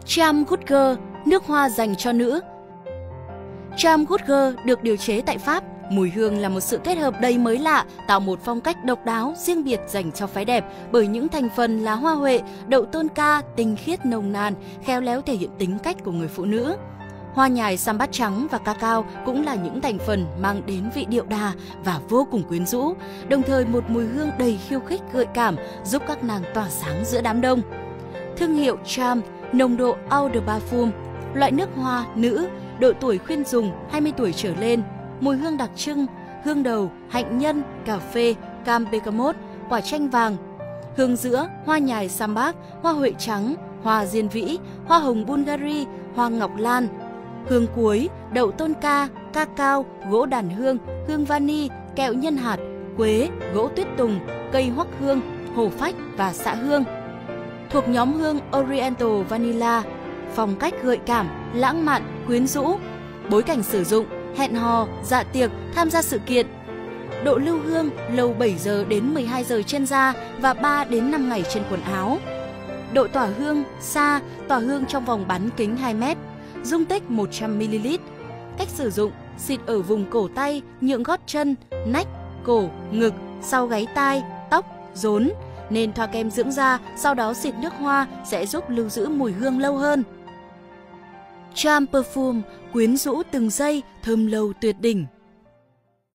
Charm Good Girl, nước hoa dành cho nữ. Charm Good Girl được điều chế tại Pháp. Mùi hương là một sự kết hợp đầy mới lạ, tạo một phong cách độc đáo, riêng biệt dành cho phái đẹp bởi những thành phần là hoa huệ, đậu tôn ca, tinh khiết nồng nàn, khéo léo thể hiện tính cách của người phụ nữ. Hoa nhài sambac trắng và cacao cũng là những thành phần mang đến vị điệu đà và vô cùng quyến rũ, đồng thời một mùi hương đầy khiêu khích gợi cảm giúp các nàng tỏa sáng giữa đám đông. Thương hiệu Charm, nồng độ Eau de Parfum, loại nước hoa nữ, độ tuổi khuyên dùng 20 tuổi trở lên, mùi hương đặc trưng, hương đầu, hạnh nhân, cà phê, cam bergamot, quả chanh vàng. Hương giữa, hoa nhài sambac, hoa huệ trắng, hoa diên vĩ, hoa hồng Bulgari, hoa ngọc lan. Hương cuối, đậu tôn ca, cacao, gỗ đàn hương, hương vani, kẹo nhân hạt, quế, gỗ tuyết tùng, cây hoắc hương, hồ phách và xạ hương. Thuộc nhóm hương Oriental Vanilla, phong cách gợi cảm, lãng mạn, quyến rũ. Bối cảnh sử dụng, hẹn hò, dạ tiệc, tham gia sự kiện. Độ lưu hương lâu 7 giờ đến 12 giờ trên da và 3 đến 5 ngày trên quần áo. Độ tỏa hương, xa, tỏa hương trong vòng bán kính 2 m. Dung tích 100ml. Cách sử dụng, xịt ở vùng cổ tay, nhượng gót chân, nách, cổ, ngực, sau gáy tai, tóc, rốn. Nên thoa kem dưỡng da, sau đó xịt nước hoa sẽ giúp lưu giữ mùi hương lâu hơn. Charm Perfume, quyến rũ từng giây, thơm lâu tuyệt đỉnh.